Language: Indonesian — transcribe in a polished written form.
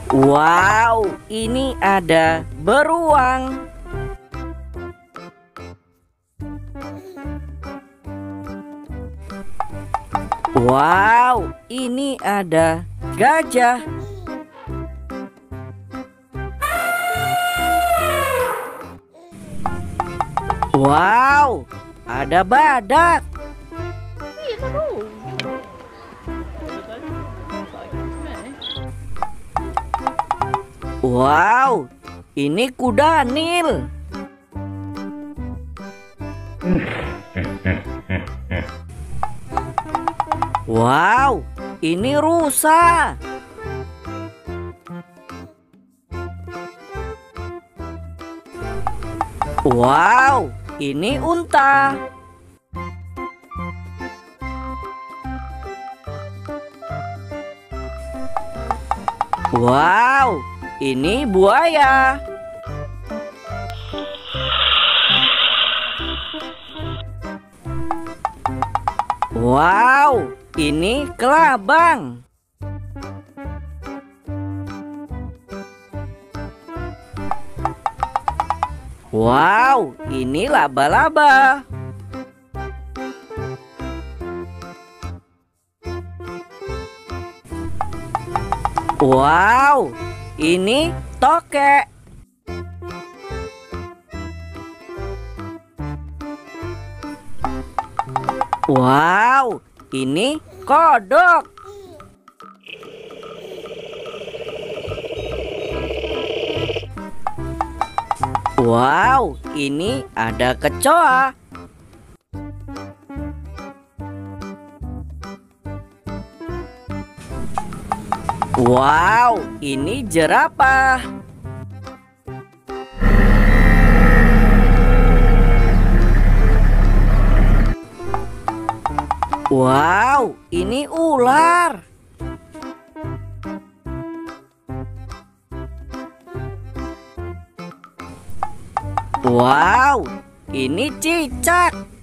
Wow, ini ada beruang. Wow, ini ada gajah. Wow, ada badak. Wow, ini kuda Nil. Wow, ini rusa. Wow, ini unta. Wow, ini buaya. Wow, ini kelabang. Wow, ini laba-laba. Wow, ini tokek. Wow, ini kodok. Wow, ini ada kecoa. Wow, ini jerapah. Wow, ini ular. Wow, ini cicak.